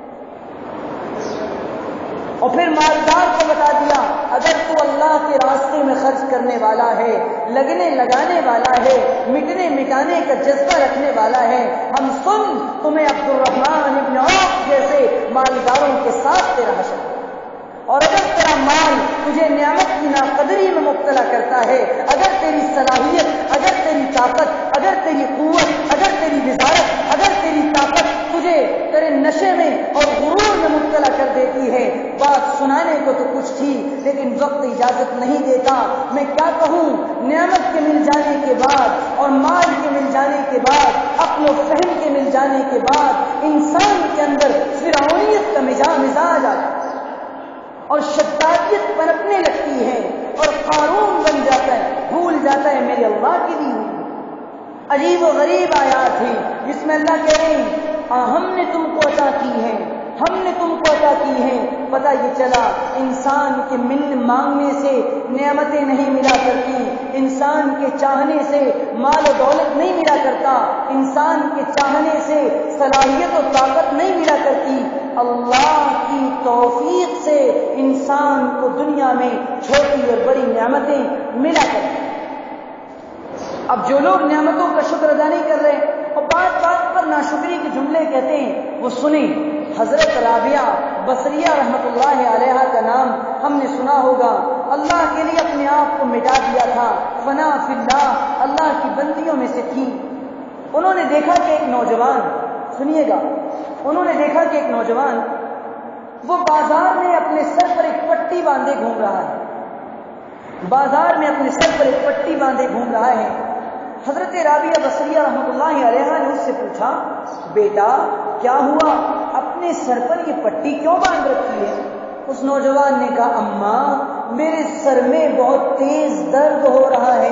اور پھر مالدار کو بتا دیا اگر تو اللہ کے راستے میں خرچ کرنے والا ہے، لگنے لگانے والا ہے، مٹنے مٹانے کا جذبہ رکھنے والا ہے، ہم سن تمہیں عبد الرحمن ابن عوف جیسے مالداروں کے ساتھ تیرا حشر. اور اگر تیرا مال تجھے نعمت کی ناقدری میں مبتلا کرتا ہے، اگر تیری صلاحیت، اگر تیری طاقت، اگر تیری قوت، اگر تیری وزارت، اگر تیری طاقت تجھے تیرے نشے میں اور غرور میں مبتلا کر دیتی ہے، بات سنانے کو تو کچھ تھی لیکن وقت اجازت نہیں دیتا، میں کیا کہوں، نعمت کے مل جانے کے بعد اور مال کے مل جانے کے بعد، عقل و فہم کے مل جانے کے بعد انسان کے اندر فرعونیت کا مزاج آ جاتا ہے اور شدادیت پنپنے لگتی ہے اور قارون بن جاتا ہے، بھول جاتا ہے میرے اللہ کی دی ہوئی عجیب و غریب آیات ہیں جس میں اللہ کہہ رہے ہیں ہم نے تم کو عطا کی ہے، ہم نے تم کو عطا کی ہے۔ پتہ یہ چلا انسان کے مانگنے سے نعمتیں نہیں ملا کرتی، انسان کے چاہنے سے مال و دولت نہیں ملا کرتا، انسان کے چاہنے سے صلاحیت و طاقت نہیں ملا کرتی، اللہ کی توفیق سے انسان کو دنیا میں چھوٹی اور بڑی نعمتیں ملا کرتی۔ اب جو لوگ نعمتوں کا شکر ادا نہیں کر رہے اور بات بات پر ناشکری کے جملے کہتے ہیں، وہ سنیں حضرت رابعہ بصریہ رحمۃ اللہ علیہا کا نام ہم نے سنا ہوگا، اللہ کے لیے اپنے آپ کو مٹا دیا تھا، فنا فی اللہ، اللہ کی بندیوں میں سے تھی۔ انہوں نے دیکھا کہ ایک نوجوان، سنیے گا، انہوں نے دیکھا کہ ایک نوجوان وہ بازار میں اپنے سر پر ایک پٹی باندھے گھوم رہا ہے، بازار میں اپنے سر پر ایک پٹی باندھے گھوم رہا ہے۔ حضرت رابعہ بصریہ رحمۃ اللہ علیہا نے اس سے پوچھا، بیٹا کیا ہوا، اپنے سر پر یہ پٹی کیوں باندھ رکھی ہے؟ اس نوجوان نے کہا، اماں میرے سر میں بہت تیز درد ہو رہا ہے۔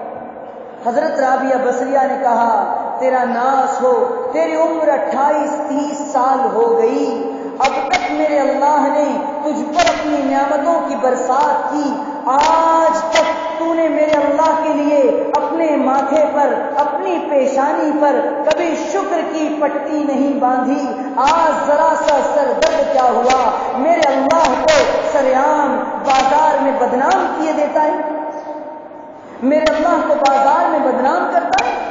حضرت رابعہ بصریہ نے کہا، تیرا ناس ہو، تیری عمر 28-30 سال ہو گئی، اب تک میرے اللہ نے تجھ پر اپنی نعمتوں کی برسات کی، آج تک تو نے میرے اللہ کے لیے اپنے ماتھے پر، اپنی پیشانی پر کبھی شکر کی پٹی نہیں باندھی، آج ذرا سا سر درد کیا ہوا، میرے اللہ کو سریعام بازار میں بدنام کیے دیتا ہے، میرے اللہ کو بازار میں بدنام کرتا ہے۔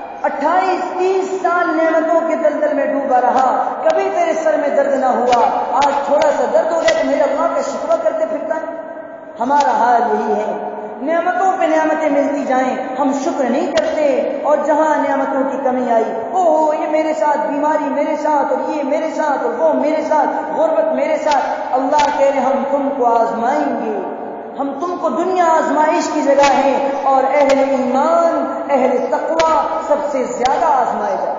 28-30 سال نعمتوں کے دلدل میں ڈوبا رہا، کبھی تیرے سر میں درد نہ ہوا، آج تھوڑا سا درد ہو گیا تو میرے اللہ کا شکر کرتے پھرتا ہے۔ ہمارا حال یہی ہے، نعمتوں پہ نعمتیں ملتی جائیں ہم شکر نہیں کرتے، اور جہاں نعمتوں کی کمی آئی، اوہ یہ میرے ساتھ بیماری میرے ساتھ، اور یہ میرے ساتھ، اور وہ میرے ساتھ، غربت میرے ساتھ، اللہ کہہ رہے ہم تم کو آزمائیں گے، ہم تم کو دنیا آزمائش کی جگہ ہے، اور اہل ایمان، اہل تقوی سب سے زیادہ آزمائے جائے۔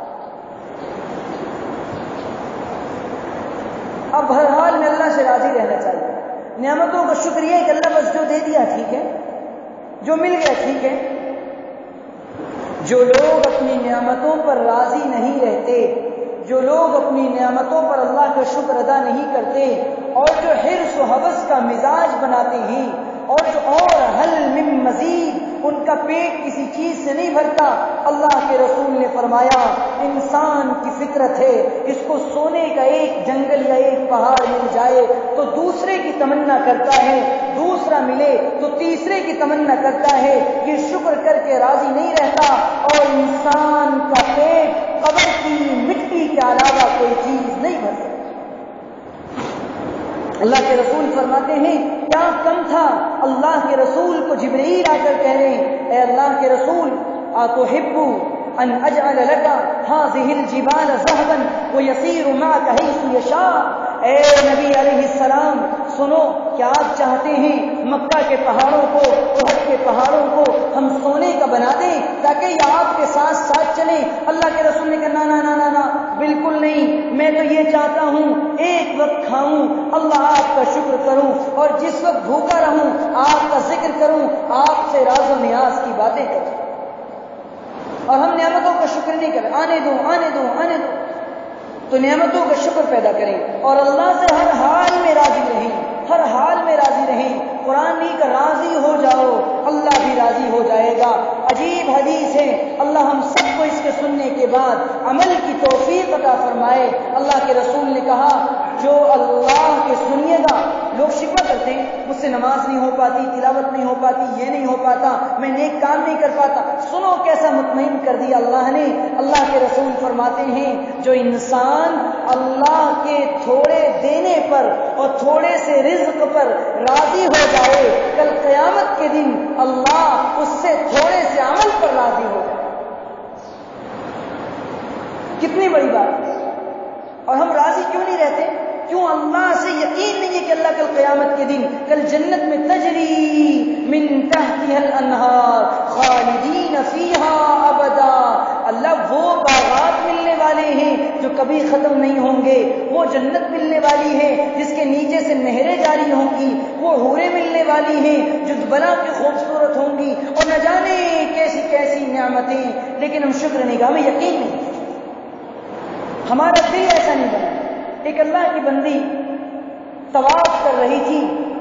اب ہر حال میں اللہ سے راضی رہنا چاہیے، نعمتوں کا شکریہ کہ اللہ بس جو دے دیا ٹھیک ہے، جو مل گیا ٹھیک ہے۔ جو لوگ اپنی نعمتوں پر راضی نہیں رہتے، جو لوگ اپنی نعمتوں پر اللہ کا شکر ادا نہیں کرتے، اور جو حرص و حوث کا مزاج بناتے ہیں، اور جو اور حل من مزید ان کا پیٹ کسی چیز سے نہیں بھرتا، اللہ کے رسول نے فرمایا انسان کی فطرت ہے، اس کو سونے کا ایک جنگل یا ایک پہاڑ مل جائے تو دوسرے کی تمنا کرتا ہے، دوسرا ملے تو تیسرے کی تمنا کرتا ہے، یہ شکر کر کے راضی نہیں رہتا، اور انسان کا پیٹ قبر کی مٹی کے علاوہ کوئی چیز نہیں بھر سکتی۔ اللہ کے رسول فرماتے ہیں کیا کم تھا، اللہ کے رسول کو جبرائیل آ کر کہہ رہے ہیں، اے اللہ کے رسول اتحب ان اجعل لك هذه الجبال ذهبا ويسير معك حيث يشاء، اے نبی علیہ السلام سنو، کیا آپ چاہتے ہیں مکہ کے پہاڑوں کو، احد کے پہاڑوں کو ہم سونے کا بنا دیں تاکہ یہ آپ کے ساتھ ساتھ چلیں؟ اللہ کے رسول نے کہا نا نا نا نا، بالکل نہیں، میں تو یہ چاہتا ہوں ایک وقت کھاؤں اللہ آپ کا شکر کروں، اور جس وقت بھوکا رہوں آپ کا ذکر کروں، آپ سے راز و نیاز کی باتیں کروں، اور ہم نعمتوں کا شکر نہیں کریں، آنے دو آنے دو آنے دو۔ تو نعمتوں کا شکر پیدا کریں اور اللہ سے ہر حال میں راضی رہیں، ہر حال میں راضی رہیں۔ قرآن نہیں کہ راضی ہو جاؤ اللہ بھی راضی ہو جائے گا، عجیب حدیث ہے، اللہ ہم سب کو اس کے سننے کے بعد عمل کی توفیق عطا فرمائے۔ اللہ کے رسول نے کہا جو اللہ کے سنیے گا، لوگ شکوہ کرتے کرتے ہیں مجھ سے نماز نہیں ہو پاتی، تلاوت نہیں ہو پاتی، یہ نہیں ہو پاتا، میں نیک کام نہیں کر پاتا. سنو کیسا مطمئن کر دیا اللہ نے. اللہ کے رسول فرماتے ہیں جو انسان اللہ کے تھوڑے دینے پر اور تھوڑے سے رزق پر راضی ہو جائے، کل قیامت کے دن اللہ اس سے تھوڑے سے عمل پر راضی ہو جائے. کتنی بڑی بات ہے. اور ہم راضی کیوں نہیں رہتے؟ کیوں اللہ سے یقین نہیں ہے کہ اللہ کل قیامت کے دن کل جنت میں تجری من تحتها الانہار خالدین فیہا ابدا. اللہ وہ باغات ملنے والے ہیں جو کبھی ختم نہیں ہوں گے، وہ جنت ملنے والی ہے جس کے نیچے سے نہریں جاری ہوں گی، وہ حوریں ملنے والی ہیں جو بلا کے خوبصورت ہوں گی، اور نہ جانے کیسی کیسی نعمتیں. لیکن ہم شکر نگاہ میں یقین نہیں، ہمارا دل ایسا نہیں بنا. ایک اللہ کی بندی طواف کر رہی تھی،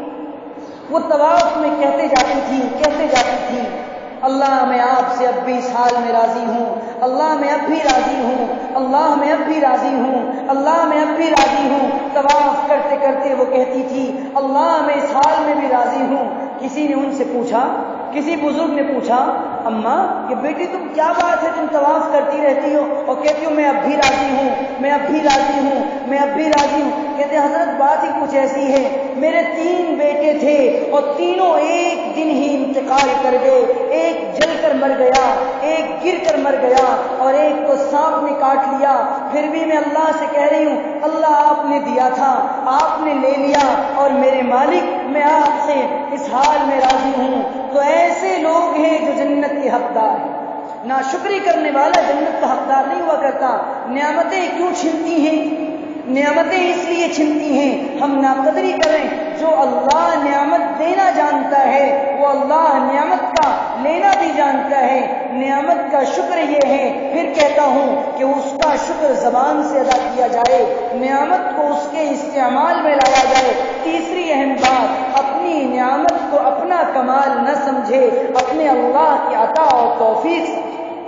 وہ طواف میں کہتے جاتی تھی اللہ میں آپ سے اب بھی اس حال میں راضی ہوں، اللہ میں اب بھی راضی ہوں، اللہ میں اب بھی راضی ہوں، اللہ میں اب بھی راضی ہوں. طواف کرتے کرتے وہ کہتی تھی اللہ میں اس حال میں بھی راضی ہوں. کسی نے ان سے پوچھا، کسی بزرگ نے پوچھا اماں کہ بیٹی تم کیا بات ہے، تم طواف کرتی رہتی ہو اور کہتی ہو میں اب بھی راضی ہوں، میں اب بھی راضی ہوں، میں اب بھی راضی ہوں. کہتے حضرت بات ہی کچھ ایسی ہے، میرے 3 بیٹے تھے اور تینوں ایک دن ہی انتقال کر گئے. ایک جل کر مر گیا، ایک گر کر مر گیا، اور ایک کو سانپ نے کاٹ لیا. پھر بھی میں اللہ سے کہہ رہی ہوں اللہ آپ نے دیا تھا، آپ نے لے لیا، اور میرے مالک میں آپ سے اس حال میں راضی ہوں. تو ایسے لوگ ہیں جو جنت کے حقدار ہیں. ناشکری کرنے والا جنت کا حقدار نہیں ہوا کرتا. نعمتیں کیوں چھنتی ہیں؟ نعمتیں اس لیے چھنتی ہیں ہم ناقدری کریں. جو اللہ نعمت دینا جانتا ہے وہ اللہ نعمت کا لینا بھی جانتا ہے. نعمت کا شکر یہ ہے، پھر کہتا ہوں کہ اس کا شکر زبان سے ادا کیا جائے، نعمت کو اس کے استعمال میں لایا جائے. تیسری اہم بات، اپنی نعمت کو اپنا کمال نہ سمجھے، اپنے اللہ کی عطا اور توفیق سمجھے.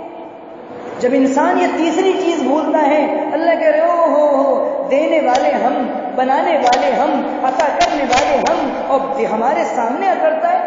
جب انسان یہ تیسری چیز بھولتا ہے، اللہ کہہ رہے ہو دینے والے ہم، بنانے والے ہم، عطا کرنے والے ہم، اور ہمارے سامنے کرتا ہے.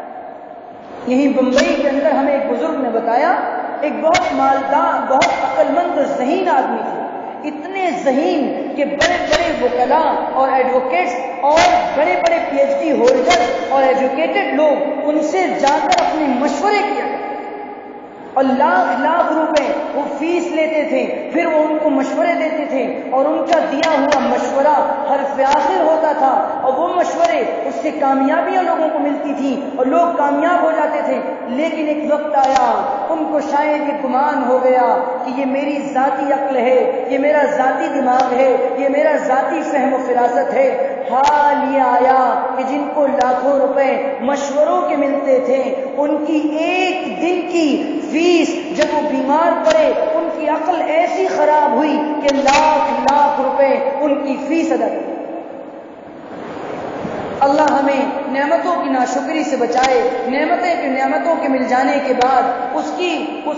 یہیں بمبئی کے اندر ہمیں ایک بزرگ نے بتایا، ایک بہت مالدار، بہت عقل مند اور ذہین آدمی تھے. اتنے ذہین کہ بڑے بڑے وکلاء اور ایڈوکیٹس اور بڑے بڑے PhD ہولڈر اور ایجوکیٹڈ لوگ ان سے جا کر اپنے مشورے کیا اور لاکھ لاکھ روپے وہ فیس لیتے تھے. پھر وہ ان کو مشورے دیتے تھے اور ان کا دیا ہوا مشورہ حرف آخر ہوتا تھا، اور وہ مشورے اس سے کامیابیاں لوگوں کو ملتی تھی اور لوگ کامیاب ہو جاتے تھے. لیکن ایک وقت آیا ان کو شاید یہ گمان ہو گیا کہ یہ میری ذاتی عقل ہے، یہ میرا ذاتی دماغ ہے، یہ میرا ذاتی فہم و فراست ہے. حال یہ آیا کہ جن کو لاکھوں روپے مشوروں کے ملتے تھے، ان کی ایک دن کی فیس جب وہ بیمار پڑے ان کی عقل ایسی خراب ہوئی کہ لاکھ لاکھ روپے ان کی فیس ادا کی. اللہ ہمیں نعمتوں کی ناشکری سے بچائے. نعمتوں کے مل جانے کے بعد اس کی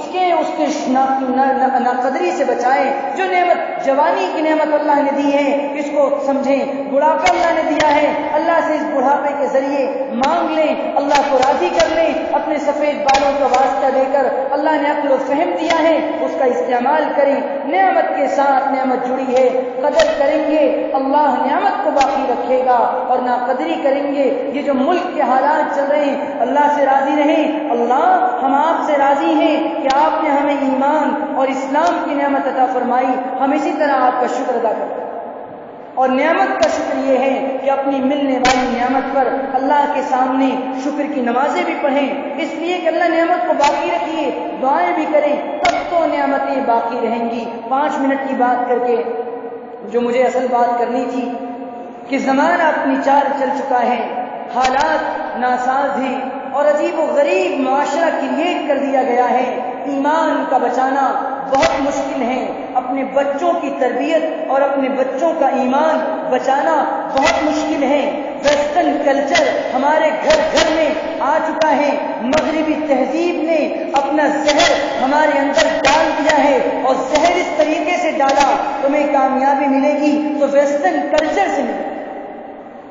ناقدری سے بچائے. جو نعمت، جوانی کی نعمت اللہ نے دی ہے اس کو سمجھیں. بڑھاپا اللہ نے دیا ہے، اللہ سے اس بڑھاپے کے ذریعے مانگ لیں، اللہ کو راضی کر لیں. اپنے سفید بالوں کا واسطہ دے کر اللہ نے عقل و فہم دیا ہے، اس کا استعمال کریں. نعمت کے ساتھ نعمت جڑی ہے، قدر کریں گے اللہ نعمت کو باقی رکھے گا، اور ناقدری کریں گے. یہ جو ملک کے حالات چل رہے ہیں، اللہ سے راضی رہیں. اللہ ہم آپ سے راضی ہیں کہ آپ نے ہمیں ایمان اور اسلام کی نعمت عطا فرمائی. ہم اسی طرح آپ کا شکر ادا کرتے ہیں. اور نعمت کا شکر یہ ہے کہ اپنی ملنے والی نعمت پر اللہ کے سامنے شکر کی نمازیں بھی پڑھیں، اس لیے کہ اللہ نعمت کو باقی رکھیے، دعائیں بھی کریں، تب تو نعمتیں باقی رہیں گی. 5 منٹ کی بات کر کے جو مجھے اصل بات کرنی تھی کہ زمانہ اپنی چال چل چکا ہے، حالات ناساز ہیں اور عجیب و غریب معاشرہ کریٹ کر دیا گیا ہے. ایمان کا بچانا بہت مشکل ہے، اپنے بچوں کی تربیت اور اپنے بچوں کا ایمان بچانا بہت مشکل ہے. ویسٹرن کلچر ہمارے گھر گھر میں آ چکا ہے، مغربی تہذیب نے اپنا زہر ہمارے اندر ڈال دیا ہے، اور زہر اس طریقے سے ڈالا تمہیں کامیابی ملے گی تو ویسٹرن کلچر سے ملے گی.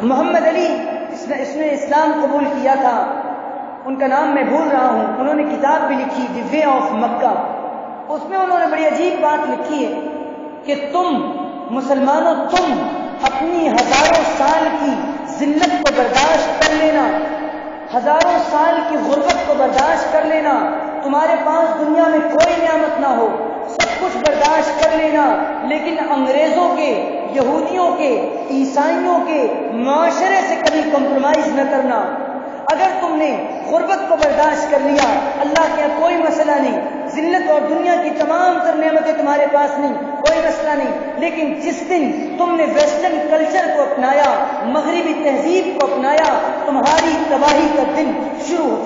محمد علی اس نے اسلام قبول کیا تھا، ان کا نام میں بھول رہا ہوں، انہوں نے کتاب بھی لکھی دی وے آف مکہ، اس میں انہوں نے بڑی عجیب بات لکھی ہے کہ تم مسلمانوں، تم اپنی ہزاروں سال کی ذلت کو برداشت کر لینا، ہزاروں سال کی غربت کو برداشت کر لینا، تمہارے پاس دنیا میں کوئی نعمت نہ ہو، سب کچھ برداشت کر لینا، لیکن انگریزوں کے، یہودیوں کے، عیسائیوں کے معاشرے سے کبھی کمپرومائز نہ کرنا۔ اگر تم نے غربت کو برداشت کر لیا، اللہ کے یہاں کوئی مسئلہ نہیں، ذلت اور دنیا کی تمام تر نعمتیں تمہارے پاس نہیں، کوئی مسئلہ نہیں، لیکن جس دن تم نے ویسٹرن کلچر کو اپنایا، مغربی تہذیب کو اپنایا، تمہاری تباہی کا دن شروع ہوتا۔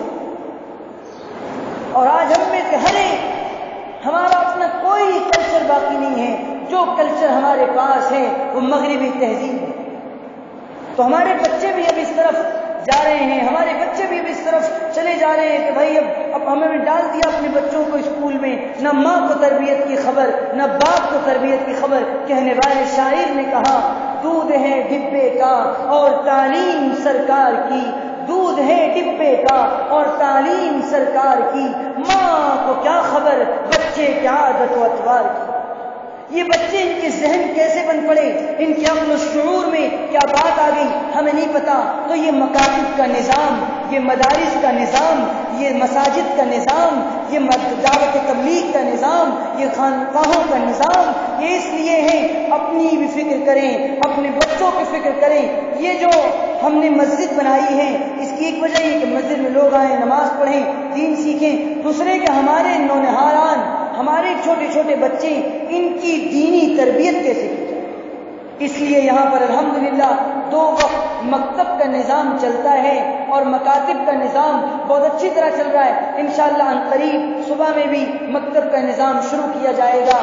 اور آج ہم میں سے ہر ایک، ہمارا اپنا کوئی کلچر باقی نہیں ہے، جو کلچر ہمارے پاس ہے وہ مغربی تہذیب ہے۔ تو ہمارے بچے بھی اب اس طرف جا رہے ہیں، ہمارے بچے بھی اب اس طرف چلے جا رہے ہیں کہ بھائی اب ہمیں ڈال دیا اپنے بچوں کو اسکول میں، نہ ماں کو تربیت کی خبر، نہ باپ کو تربیت کی خبر۔ کہنے والے شاعر نے کہا، دودھ ہے ڈبے کا اور تعلیم سرکار کی، دودھ ہے ڈبے کا اور تعلیم سرکار کی، ماں کو کیا خبر بچے کیا عادت و اطوار کی۔ یہ بچے، ان کے ذہن کیسے بن پڑے، ان کے عقل و شعور میں کیا بات آ گئی ہمیں نہیں پتا۔ تو یہ مکاتب کا نظام، یہ مدارس کا نظام، یہ مساجد کا نظام، یہ دعوت تبلیغ کا نظام، یہ خانقاہوں کا نظام، یہ اس لیے ہے اپنی بھی فکر کریں، اپنے بچوں کی فکر کریں۔ یہ جو ہم نے مسجد بنائی ہے، اس کی ایک وجہ یہ کہ مسجد میں لوگ آئیں، نماز پڑھیں، دین سیکھیں، دوسرے کہ ہمارے نونہاران، ہمارے چھوٹے چھوٹے بچے، ان کی دینی تربیت کیسے کی جائے۔ اس لیے یہاں پر الحمدللہ 2 وقت مکتب کا نظام چلتا ہے، اور مکاتب کا نظام بہت اچھی طرح چل رہا ہے۔ انشاءاللہ عنقریب صبح میں بھی مکتب کا نظام شروع کیا جائے گا،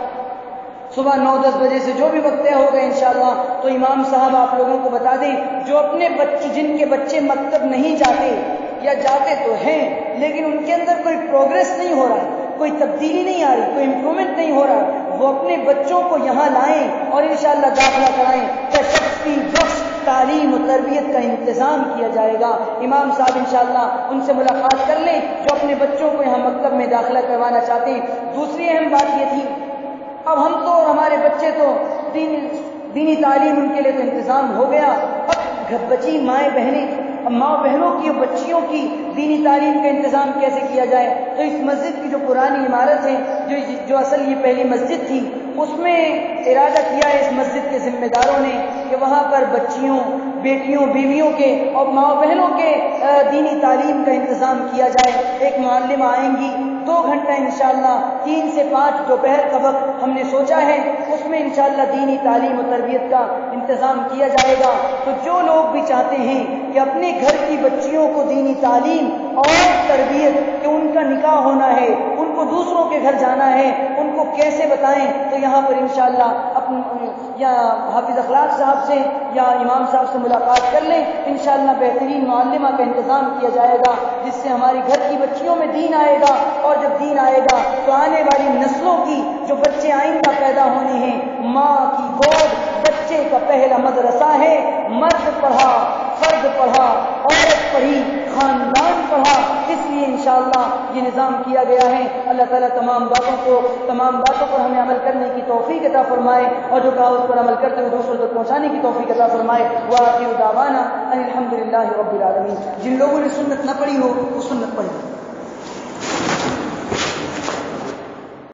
صبح 9-10 بجے سے جو بھی وقت طے ہوگا انشاءاللہ۔ تو امام صاحب آپ لوگوں کو بتا دیں، جو اپنے بچے، جن کے بچے مکتب نہیں جاتے یا جاتے تو ہیں لیکن ان کے اندر کوئی پروگرس نہیں ہو رہا ہے، کوئی تبدیلی نہیں آ رہی، کوئی امپرومنٹ نہیں ہو رہا، وہ اپنے بچوں کو یہاں لائیں اور انشاءاللہ داخلہ کرائیں، کہ شخصی بخش تعلیم و تربیت کا انتظام کیا جائے گا۔ امام صاحب انشاءاللہ ان سے ملاقات کر لیں جو اپنے بچوں کو یہاں مکتب میں داخلہ کروانا چاہتے ہیں۔ دوسری اہم بات یہ تھی، اب ہم تو اور ہمارے بچے تو دینی تعلیم ان کے لیے تو انتظام ہو گیا، اب بچی مائیں بہنیں، اب ماں بہنوں کی اور بچیوں کی دینی تعلیم کا انتظام کیسے کیا جائے۔ تو اس مسجد کی جو پرانی عمارت ہے، جو اصل یہ پہلی مسجد تھی، اس میں ارادہ کیا ہے اس مسجد کے ذمہ داروں نے کہ وہاں پر بچیوں، بیٹیوں، بیویوں کے اور ماں بہنوں کے دینی تعلیم کا انتظام کیا جائے۔ ایک معلم آئیں گی، 2 گھنٹہ انشاءاللہ 3 سے 5 دوپہر کا وقت ہم نے سوچا ہے، اس میں انشاءاللہ دینی تعلیم و تربیت کا انتظام کیا جائے گا۔ تو جو لوگ بھی چاہتے ہیں کہ اپنے گھر کی بچیوں کو دینی تعلیم اور تربیت، کہ ان کا نکاح ہونا ہے، ان کو دوسروں کے گھر جانا ہے، ان کو کیسے بتائیں، تو یہاں پر انشاءاللہ یا حافظ اخلاق صاحب سے یا امام صاحب سے ملاقات کر لیں، انشاءاللہ بہترین معلمہ کا انتظام کیا جائے گا، جس سے ہماری گھر کی بچیوں میں دین آئے گا، اور جب دین آئے گا تو آنے والی نسلوں کی جو بچے آئندہ پیدا ہونے ہیں، ماں کی گود بچے کا پہلا مدرسہ ہے۔ مرد پڑھا، فرد پڑھا، عورت پڑھی، خاندان پڑھا، اس لیے انشاءاللہ یہ نظام کیا گیا ہے۔ اللہ تعالیٰ تمام باتوں پر ہمیں عمل کرنے کی توفیق عطا فرمائے، اور جو کہا اس پر عمل کرتے ہوئے دوسروں تک پہنچانے کی توفیق عطا فرمائے۔ وآخر دعوانا ان الحمدللہ رب العالمین۔ جن لوگوں نے سنت نہ پڑھی ہو وہ سنت پڑھ لیں۔